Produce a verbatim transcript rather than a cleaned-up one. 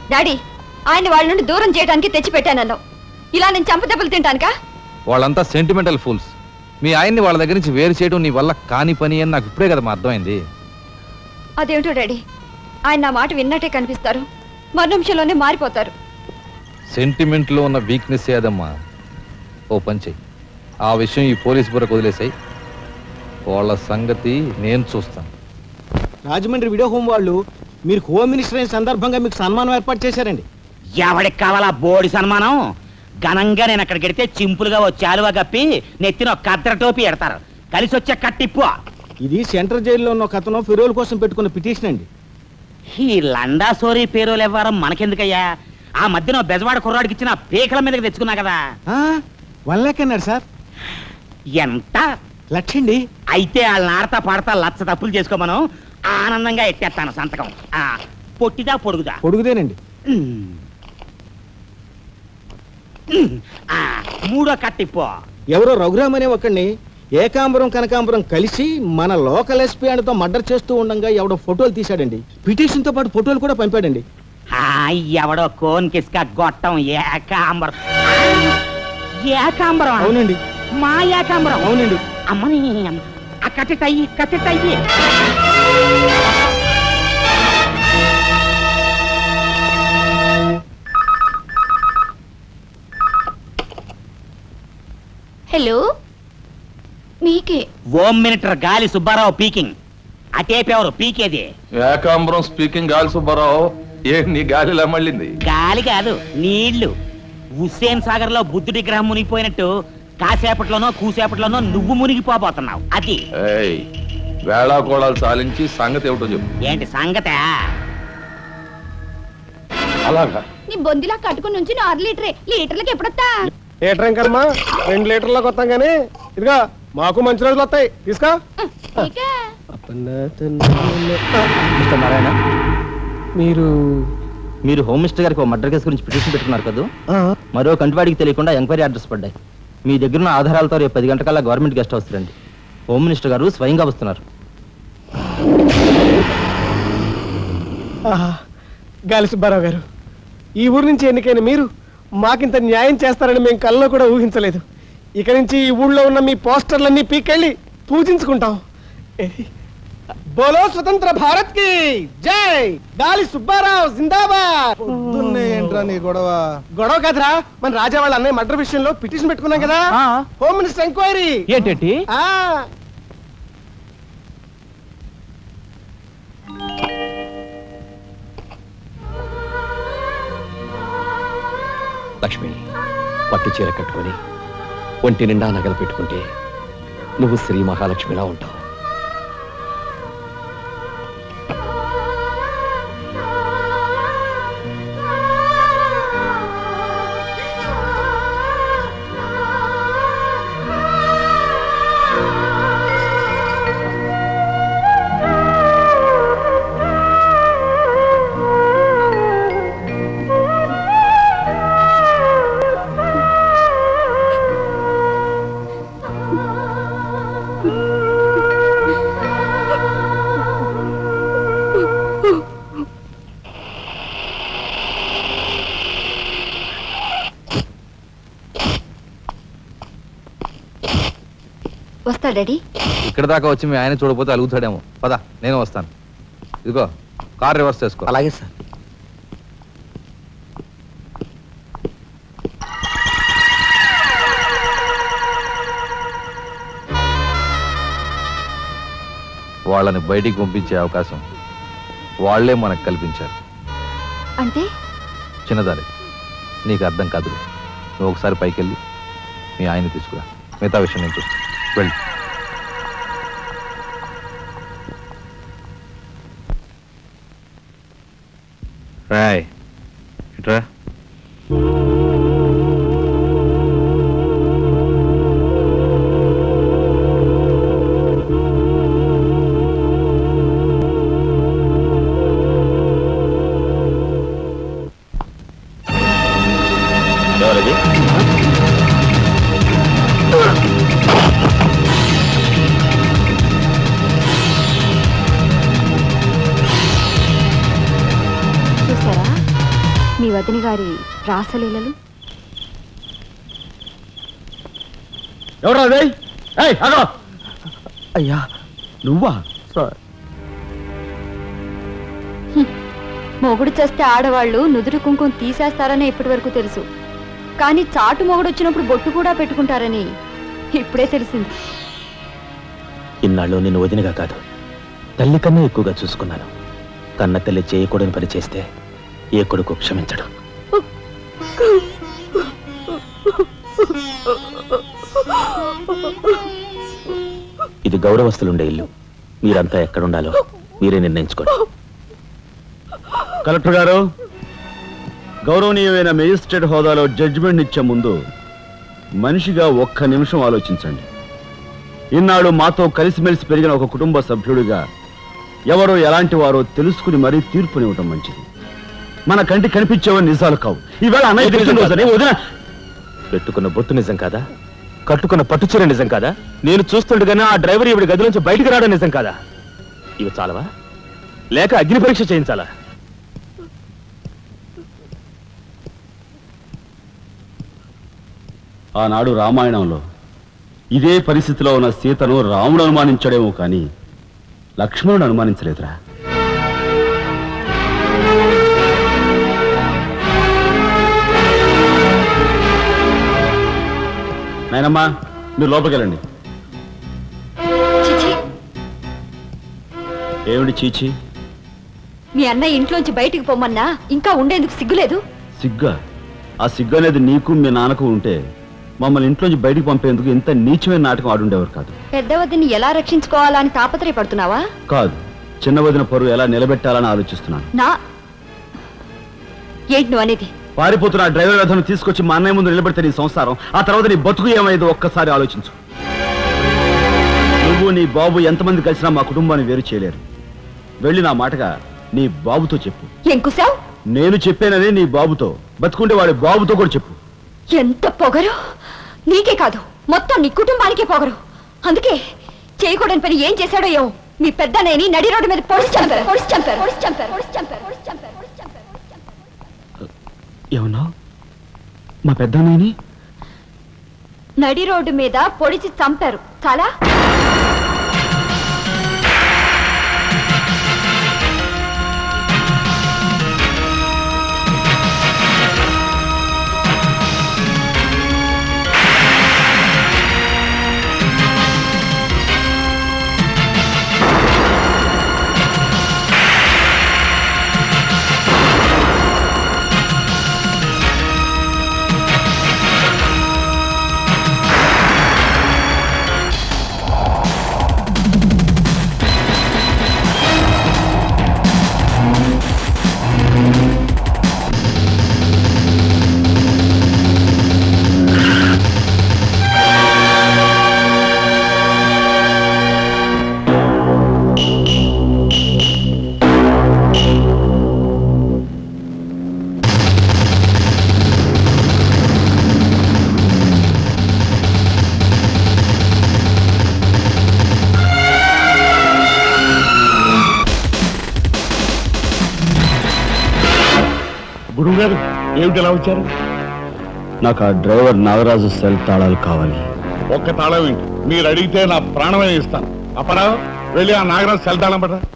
Daddy ఆయన వాళ్ళ నుండి దూరం చేయడానికి తెచ్చిపెట్టానన్నావు. ఇలా నేను చంపదెబ్బలు తింటానుకా? వాళ్ళంతా సెంటిమెంటల్ ఫూల్స్. మీ ఆయన్ని వాళ్ళ దగ్గర నుంచి వేరు చేయడం నీ వల్ల కాని పని అని నాకు ఇప్పుడే కదా మా అర్థమైంది. అదేమిటో డాడీ, ఆయన నా మాట విన్నట్టే కనిపిస్తారు, మరు నిమిషంలోనే మారిపోతారు. సెంటిమెంట్లో ఉన్న వీక్నెస్ ఏదమ్మా. ఓ పని చెయ్యి, ఆ విషయం ఈ పోలీస్ బుర్రకు వదిలేసాయి. వాళ్ళ సంగతి నేను చూస్తాను. రాజమండ్రి వీడియో హోమ్ వాళ్ళు మీరు హోమ్ మినిస్టర్ అయిన సందర్భంగా మీకు సన్మానం ఏర్పాటు చేశారండి. ఎవడికి కావాలా బోడి సన్మానం? ఘనంగా నేను అక్కడికి వెడితే చింపులుగా ఓ చాలువా కప్పి నెత్తిన ఒక కద్దర టోపీ ఎడతారు. కలిసి వచ్చే కట్టిప్పు. ఇది సెంట్రల్ జైల్లో ఉన్న ఒక అతను ఫిరోల్ కోసం పెట్టుకున్న పిటిషన్ అండి. ఈ లండా సోరీ పేరోలు ఇవ్వడం మనకెందుకయ్యా? ఆ మధ్యన బెజవాడ కుర్రాడికి ఇచ్చిన పీకల మీదకి తెచ్చుకున్నా కదా. వన్ లాక్ అన్నాడు సార్. ఎంత? లక్షండి. అయితే వాళ్ళని ఆడతా పాడతా లచ్చ తప్పులు చేసుకోమను, ఆనందంగా ఎట్టేస్తాను సంతకం. పొట్టిదా పొడుగుదా? పొడుగుదేనండి. మూడో కట్టిపో. ఎవరో రఘురామ్ అనే ఒకడిని ఏకాంబరం కనకాంబరం కలిసి మన లోకల్ ఎస్పీ అండ్తో మర్డర్ చేస్తూ ఉండగా ఎవడో ఫోటోలు తీశాడండి. పిటిషన్ తో పాటు ఫోటోలు కూడా పంపాడండి. ఎవడో కోన్ కిస్క గొట్టం ఏకాంబరం. ఏకాంబరం? అవునండి. మా ఏకాంబరం? అవునండి. అమ్మని ఆ కట్టెటయ్యి కట్టెటయ్యి. హలో, మీకే. Home minister Gali Subbarao speaking. అటేపెవరు పీకేది? ఏకాంబరం స్పీకింగ్. గాలి సుబ్బారావు. ఏ నీ గాలిలా మళ్ళింది? గాలి కాదు, నీళ్లు. హుస్సేన్ సాగర్ లో బుద్ధుడి గ్రహం మునిగిపోయినట్టు కాసేపట్లోనో కూసేపట్లోనో నువ్వు మునిగిపోబోతున్నావు. అది వేళాకోళాలు సాలించి సంగతి ఏమిటో చెప్పు. ఏంటి సంగత? అలాగా నీ బొందిలా కట్టుకుని నుంచి ఆరు లీటరే. లీటర్లకి ఎప్పుడొస్తా? లీటర్ ఇంకమ్మా, రెండు లీటర్లకు వస్తాం కానీ ఇదిగా మాకు మంచి రోజులు వస్తాయి. తీసుకో. నారాయణ, మీరు మీరు హోమ్ మినిస్టర్ గారికి మర్డర్ కేసు గురించి పిటిషన్ పెట్టుకున్నారు కదా. మరో కంటివాడికి తెలియకుండా ఎంక్వైరీ ఆర్డర్స్ పడ్డాయి. మీ దగ్గర ఉన్న ఆధారాలతో రేపు పది గంటకల్లా గవర్నమెంట్ గెస్ట్ హౌస్ రండి. హోమ్ మినిస్టర్ గారు స్వయంగా వస్తున్నారు. గాలి సుబ్బారావు గారు, ఈ ఊరు నుంచి ఎన్నికైన మీరు మాకింత న్యాయం చేస్తారని మేము కల్లో కూడా ఊహించలేదు. ఇక నుంచి ఈ ఊళ్ళో ఉన్న మీ పోస్టర్లన్నీ పీకెళ్ళి పూజించుకుంటాం. బోలో స్వతంత్ర భారత్ కి జై. గాలి సుబ్బారావు జిందాబాద్. ఏంట్రా నీ గొడవ? గొడవ కాదురా, మన రాజా వాళ్ళ అన్నయ్య మర్డర్ విషయంలో పిటిషన్ పెట్టుకున్నాం కదా. Home minister enquiry. ఏంటి? లక్ష్మి, పట్టు చీర కట్టుకొని ఒంటి నిండా నగలు పెట్టుకుంటే నువ్వు శ్రీ మహాలక్ష్మిలా ఉంటావు. వస్తా డాడీ. ఇక్కడ దాకా వచ్చి మీ ఆయన చూడకపోతే అలుగుతాడేమో. పదా, నేను వస్తాను. ఇదిగో కార్ రివర్స్ చేసుకో. అలాగే సార్. వాళ్ళని బయటికి పంపించే అవకాశం వాళ్లే మనకు కల్పించారు. అంటే చిన్నదారి, నీకు అర్థం కాదు. నువ్వు ఒకసారి పైకి వెళ్ళి మీ ఆయన్ని తీసుకురా. మిగతా విషయం నేను చూస్తాను. వెళ్ళి రాయ్ ఇట్రా. ఎవరది? చూసారా, మీ వదిన గారి రాసలీలలు. ఎవరు అయ్యా నువ్వా? మొగుడు చేస్తే ఆడవాళ్ళు నుదురు కుంకుమ తీసేస్తారని ఇప్పటి వరకు తెలుసు, కానీ చాటు మొగుడు వచ్చినప్పుడు బొట్టు కూడా పెట్టుకుంటారని ఇప్పుడే తెలిసింది. ఇన్నాళ్ళు నిన్ను వదినగా కాదు, తల్లి కన్నా ఎక్కువగా చూసుకున్నాను. కన్న తల్లి చేయకూడని పని చేస్తే ఏ కొడుకు క్షమించడు. ఇది గౌరవస్తులుండే ఇల్లు. మీరంతా ఎక్కడుండాలో మీరే నిర్ణయించుకోండి. కలెక్టర్ గారు, గౌరవనీయమైన మేజిస్ట్రేట్ హోదాలో జడ్జిమెంట్ ఇచ్చే ముందు మనిషిగా ఒక్క నిమిషం ఆలోచించండి. ఇన్నాళ్ళు మాతో కలిసిమెలిసి పెరిగిన ఒక కుటుంబ సభ్యుడిగా ఎవరో ఎలాంటి వారో తెలుసుకుని మరీ తీర్పునివ్వటం మంచిది. మన కంటి కనిపించేవని నిజాలు కావు. ఈవేళ అన్నయ్య వదిన పెట్టుకున్న బొత్తు నిజం కాదా? కట్టుకున్న పట్టుచీర నిజం కాదా? నేను చూస్తుండగానే ఆ డ్రైవర్ ఇవిడి గది నుంచి బయటికి రావడం నిజం కాదా? ఇవి చాలవా, లేక అగ్ని పరీక్ష చేయించాలా? ఆనాడు రామాయణంలో ఇదే పరిస్థితిలో ఉన్న సీతను రాముడు అనుమానించాడేమో కానీ లక్ష్మణుడు అనుమానించలేదురా. నాయనమ్మా, మీరు లోపలికెళ్ళండి. ఏమిటి చీచి? మీ అన్నయ్య ఇంట్లోంచి బయటికి పొమ్మన్నా ఇంకా ఉండేందుకు సిగ్గులేదు? సిగ్గా? ఆ సిగ్గు అనేది నీకు మీ నాన్నకు ఉంటే మమ్మల్ని ఇంట్లోంచి బయటికి పంపేందుకు ఇంత నీచమైన నాటకం ఆడుండేవారు కాదు. పెద్ద వదిని ఎలా రక్షించుకోవాలా అని తాపత్రయపడుతున్నావా? కాదు, చిన్న వదిన పరువు ఎలా నిలబెట్టాలని ఆలోచిస్తున్నాను. నా ఏంటి నువ్వు అనేది? పారిపోతున్న డ్రైవర్ వ్యధను తీసుకొచ్చి మా అన్నయ్య ముందు నిలబెడితే నీ సంసారం, ఆ తర్వాత నీ బతుకు ఏమైందో ఒక్కసారి ఆలోచించు. నువ్వు నీ బాబు ఎంతమంది కలిసినా మా కుటుంబాన్ని వేరు చేయలేరు. వెళ్ళి నా మాటగా నీ బాబుతో చెప్పు. ఏం కుసావ్? నేను చెప్పానని నీ బాబుతో, బతుకుంటే వాడి బాబుతో కూడా చెప్పు. ఎంత పొగరు! నీకే కాదు, మొత్తం నీ కుటుంబానికే పొగరు. అందుకే చేయకూడని పని ఏం చేశాడో ఏమో మీ పెద్దనేని నడి రోడ్డు మీద పొడిచి చంపారు పొడిచి చంపారు పొడిచి చంపారు పొడిచి చంపారు పొడిచి చంపారు పొడిచి చంపారు పొడిచి చంపారు. ఏమన్నావు? మా పెద్దనేని నడి రోడ్డు మీద పొడిచి చంపారు. చాలా గురువు గారు ఏమిటి ఎలా వచ్చారు? నాకు ఆ డ్రైవర్ నాగరాజు సెల్ తాళాలు కావాలి. ఒక్క తాళం ఏంటి, మీరు అడిగితే నా ప్రాణమే ఇస్తాను. అప్పరా వెళ్ళి ఆ నాగరాజు సెల్ తాళం పడరా.